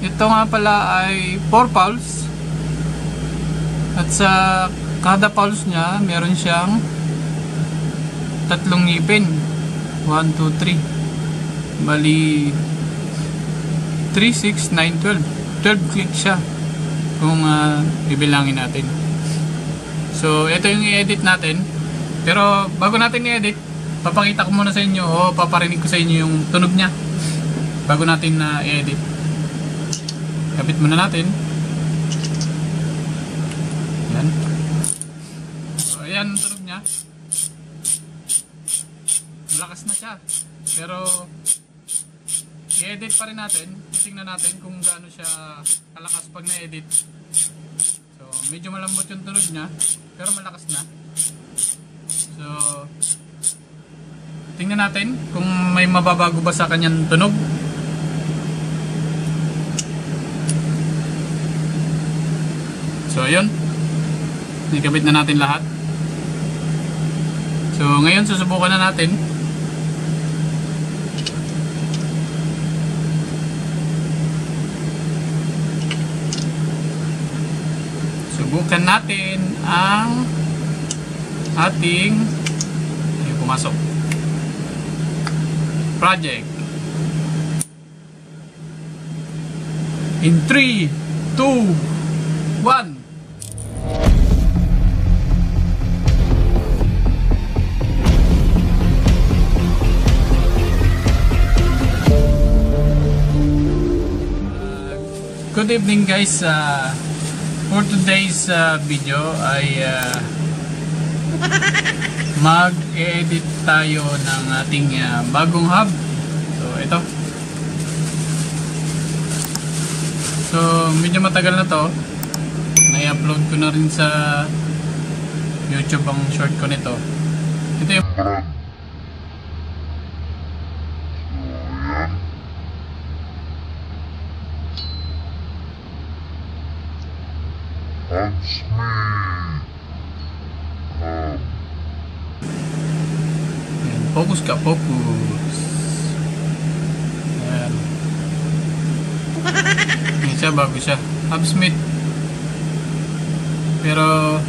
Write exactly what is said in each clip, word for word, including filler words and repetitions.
ito nga pala ay four pulse. At sa kada pulse niya, meron siyang tatlong ngipin. one, two, three. Bali, three, six, nine, twelve. twelve clicks siya kung uh, bibilangin natin. So, ito yung i-edit natin. Pero, bago natin i-edit, papakita ko muna sa inyo o paparinig ko sa inyo yung tunog niya bago natin na uh, i-edit. Kapit muna natin. Ayan. So, ayan ang tunog niya. Malakas na siya. Pero, i-edit pa rin natin. Tingnan natin kung gaano siya kalakas pag na-edit. So, medyo malambot yung tunog niya. Pero malakas na. So, tingnan natin kung may mababago ba sa kanyang tunog. So, ayun. Nakabit na natin lahat. So, ngayon susubukan na natin. Subukan natin ang ating ay, pumasok project in three, two, one. Good evening guys. Uh, for today's uh, video ay uh, mag-edit tayo ng ating uh, bagong hub. So ito. So medyo matagal na to. Na-upload ko na rin sa YouTube ang short ko nito. Ito yung That's me. Um. Ayan, focus ka, focus. Ayan. Ayan siya, bago siya. Hubsmith. Pero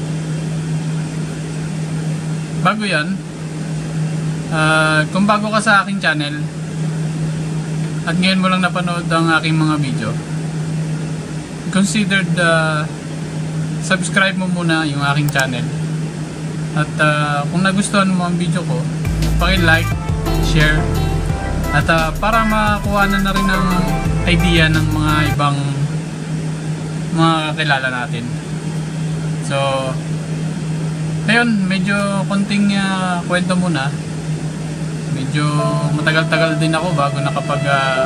bago yan. Uh, kung bago ka sa aking channel at ngayon mo lang napanood ang aking mga video, consider the subscribe mo muna yung aking channel. At uh, kung nagustuhan mo ang video ko, paki-like, share, at uh, para makakuha na na rin ng idea ng mga ibang mga kakilala natin. So ayun, medyo konting uh, kwento muna. Medyo matagal-tagal din ako bago nakapag uh,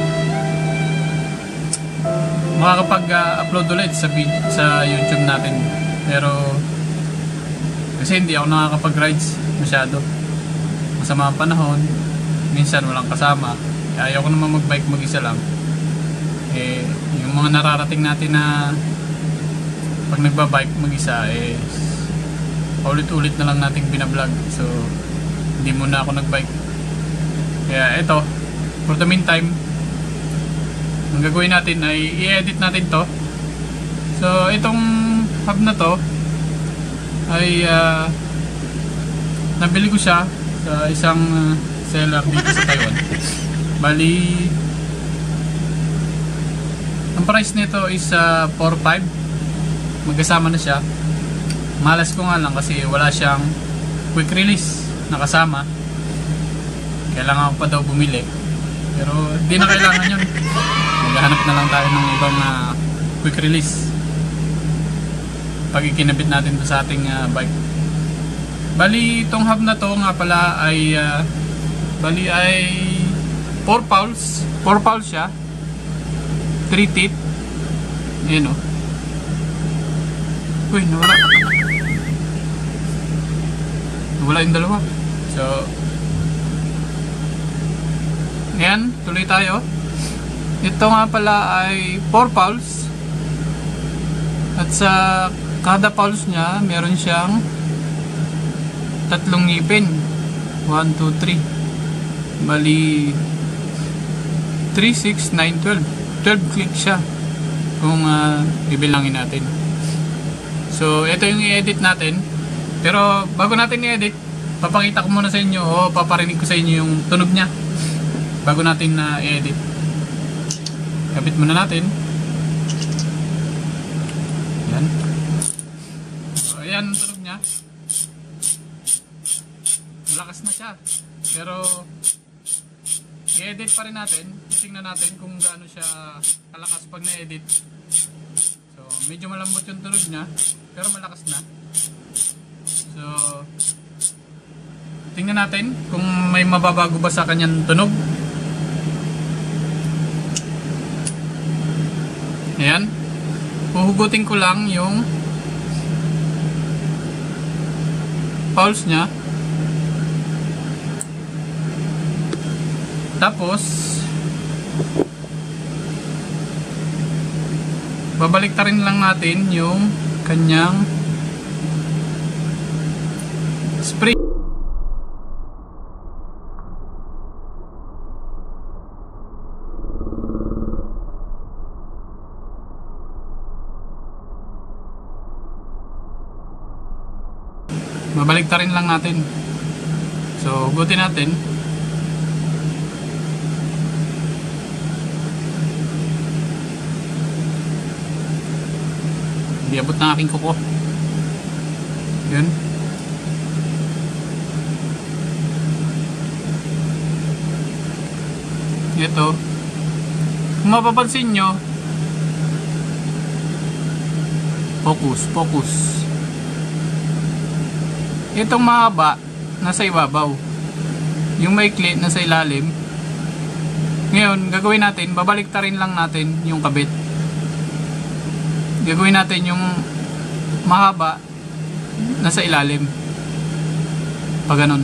makakapag-upload ulit sa, sa YouTube natin. Pero kasi hindi ako nakakapag-rides masyado. Masama ang panahon. Minsan walang kasama. Ayaw ko naman mag-bike mag-isa lang. Eh, yung mga nararating natin na pag nagba-bike mag-isa, eh, ulit-ulit na lang nating binablog. So, hindi muna ako nag-bike. Kaya ito, for the meantime, ang gagawin natin ay i-edit natin to. So itong hub na to ay uh, nabili ko siya sa isang uh, seller dito sa Taiwan. Bali ang price nito is uh, four five. Magkasama na siya. Malas ko nga lang kasi wala siyang quick release nakasama. Kailangan ko pa daw bumili. Pero di na kailangan yun. Maghanap na lang tayo ng ibang uh, quick release pag ikinabit natin to sa ating uh, bike. Bali itong hub na to nga pala ay uh, bali ay four pulse. four pulse siya. three teeth. Ayan o. Uy, nawala. Nawala yung dalawa. So ayan, tuloy tayo. Ito nga pala ay four pulse. At sa kada pulse niya, meron siyang tatlong ngipin. one, two, three. Bali three, six, nine, twelve. twelve clicks siya kung uh, bibilangin natin. So ito yung i-edit natin, pero bago natin i-edit, papakita ko muna sa inyo o paparinig ko sa inyo yung tunog nya bago natin na uh, i-edit. Kapit muna natin. Yan. So ayan ang tunog nya. Malakas na siya, pero i-edit pa rin natin. Titingnan natin kung gaano siya kalakas pag na-edit. So medyo malambot yung tunog nya, pero malakas na. So tingnan natin kung may mababago ba sa kanyang tunog. Ayan, puhugutin ko lang yung pulse nya. Tapos babaliktarin lang natin yung kanyang spring. Babaliktarin lang natin. So hugutin natin. Hindi abot ng aking kuko. Yun. Ito, kung mapapansin nyo, focus, focus. Itong mahaba nasa ibabaw, yung maikli nasa ilalim. Ngayon gagawin natin, babaliktarin lang natin yung kabit. Gagawin natin yung mahaba nasa ilalim, pag ganun.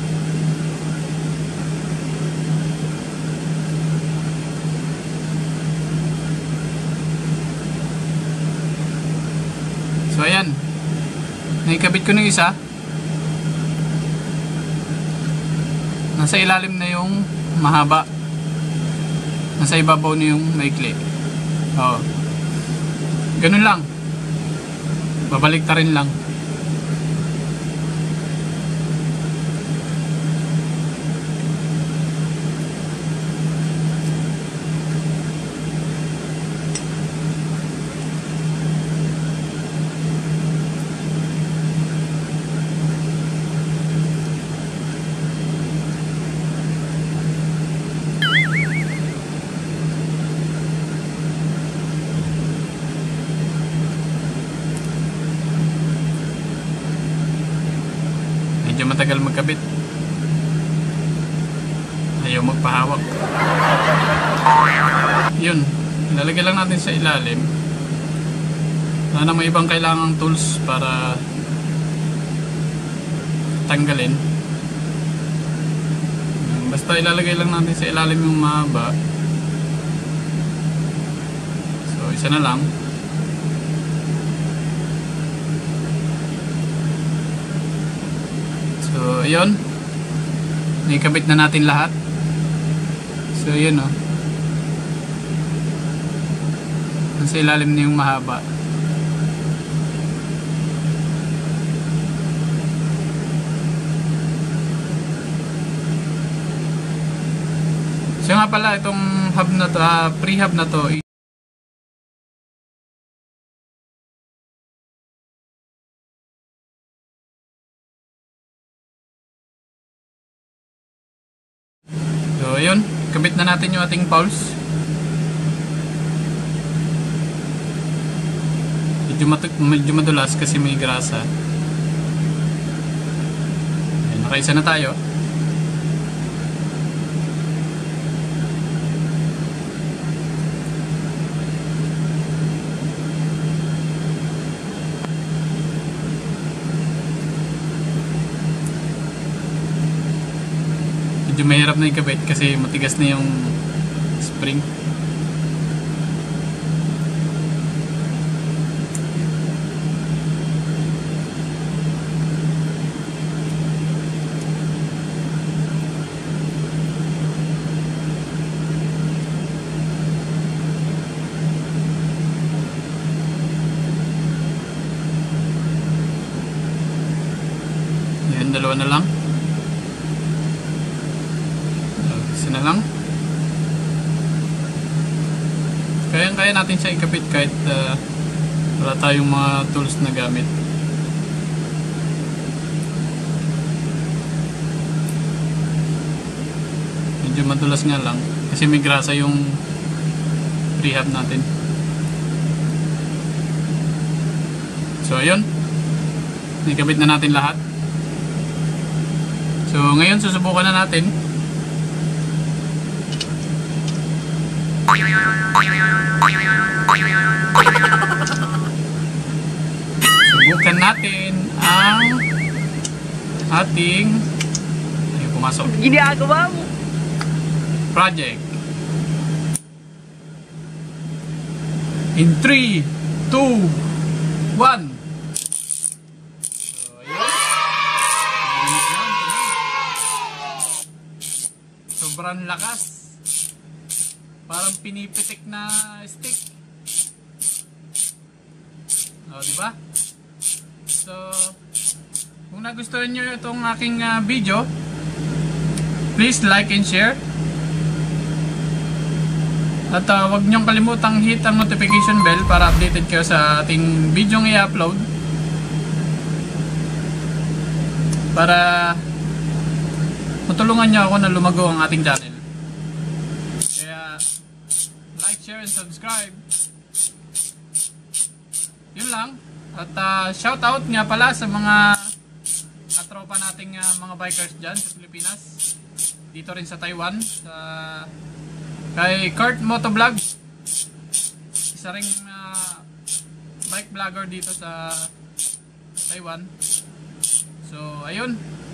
So ayan, naikabit ko ng isa. Nasa ilalim na yung mahaba, nasa ibabaw na yung maikli. Oo, ganun lang, babaliktarin lang. Medyo matagal magkabit, ayaw magpahawak. Yun, ilalagay lang natin sa ilalim. Wala namang ibang kailangang tools para tanggalin. Basta ilalagay lang natin sa ilalim yung mahaba. So isa na lang. So, ayun. Naikabit na natin lahat. So, yun o. Oh. Nasa ilalim na yung mahaba. So, nga pala, itong hub na to, uh, pre-hub na to, so ayun, kabit na natin yung ating pulse. Medyo, medyo madulas kasi may grasa. Ayan, nakaisa na tayo. Medyo mahirap na ikabit kasi matigas na yung spring. Yung dalawa na lang. Isa na lang. Kayang-kaya natin siya ikabit kahit uh, wala tayong mga tools na gamit. Medyo madulas nga lang kasi may grasa yung rehab natin. So ayun, ikabit na natin lahat. So ngayon susubukan na natin. Subukan natin ang ating ayun, pumasok. Ginagawa mo Project. In three, two, one. So, ayun. Sobrang lakas. Parang pinipitik na stick. O, diba? So, kung nagustuhan nyo itong aking uh, video, please like and share. At uh, huwag niyong kalimutang hit ang notification bell para updated kayo sa ating video ng i-upload. Para matulungan niyo ako na lumago ang ating channel. Kaya like, share, and subscribe. Yun lang. At uh, shout out nga pala sa mga katropa nating uh, mga bikers dyan sa Pilipinas. Dito rin sa Taiwan. Sa kay Kurt Motovlog, isa ring uh, bike vlogger dito sa Taiwan. So ayun,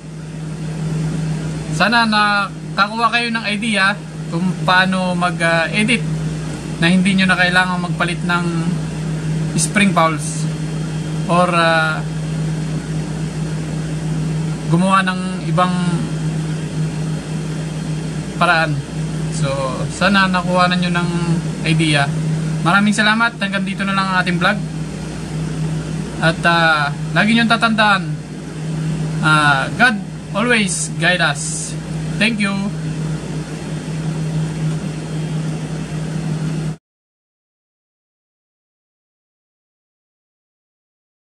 sana nakakuha kayo ng idea kung paano mag uh, edit na hindi nyo na kailangan magpalit ng spring pulse or uh, gumawa ng ibang paraan. So, sana nakuha na nyo ng idea. Maraming salamat. Hanggang dito na lang ang ating vlog. At uh, lagi nyo tatandaan, uh, God always guide us. Thank you.